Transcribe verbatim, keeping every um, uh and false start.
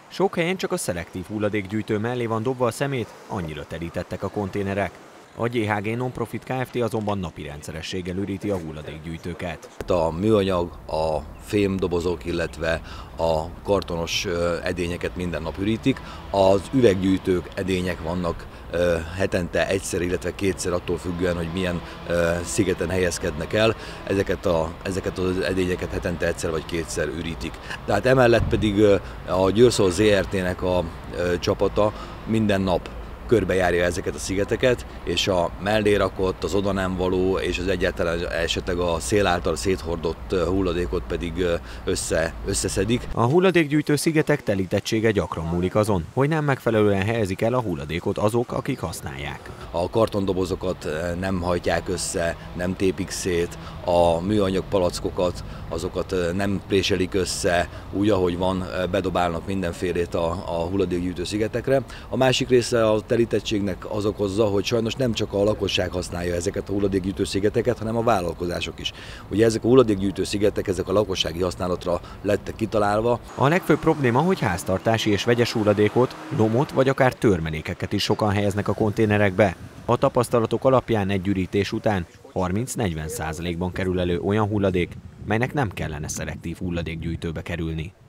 Sok helyen csak a szelektív hulladékgyűjtő mellé van dobva a szemét, annyira telítettek a konténerek. A gé há gé Nonprofit Kft. Azonban napi rendszerességgel üríti a hulladékgyűjtőket. A műanyag, a fémdobozok, illetve a kartonos edényeket minden nap ürítik. Az üveggyűjtők, edények vannak hetente egyszer, illetve kétszer attól függően, hogy milyen szigeten helyezkednek el. Ezeket, a, ezeket az edényeket hetente egyszer vagy kétszer ürítik. Tehát emellett pedig a Győrszol zé er té-nek a csapata minden nap körbejárja ezeket a szigeteket, és a mellé rakott, az oda nem való, és az egyáltalán esetleg a szél által széthordott hulladékot pedig össze, összeszedik. A hulladékgyűjtő szigetek telítettsége gyakran múlik azon, hogy nem megfelelően helyezik el a hulladékot azok, akik használják. A kartondobozokat nem hajtják össze, nem tépik szét, a műanyag palackokat, azokat nem préselik össze, úgy ahogy van, bedobálnak mindenfélét a, a hulladékgyűjtő szigetekre. A másik része a telítettségnek az okozza, hogy sajnos nem csak a lakosság használja ezeket a hulladékgyűjtő szigeteket, hanem a vállalkozások is. Ugye ezek a hulladékgyűjtő szigetek, ezek a lakossági használatra lettek kitalálva. A legfőbb probléma, hogy háztartási és vegyes hulladékot, lomot vagy akár törmelékeket is sokan helyeznek a konténerekbe. A tapasztalatok alapján egy ürítés után harminc-negyven százalékban kerül elő olyan hulladék, melynek nem kellene szelektív hulladékgyűjtőbe kerülni.